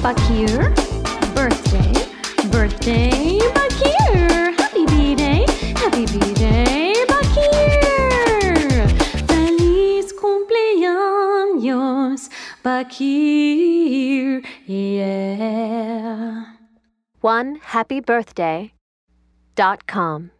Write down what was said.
Bakir. Birthday, birthday, Bakir. Happy B-Day, Bakir. Feliz cumpleaños, Bakir. Yeah. OneHappyBirthday.com